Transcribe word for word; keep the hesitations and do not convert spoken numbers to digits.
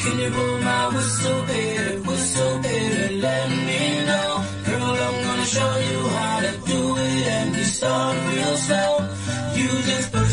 Can you blow my whistle, baby, whistle, baby, let me know. Girl, I'm gonna show you how to do it, and we start real slow. You just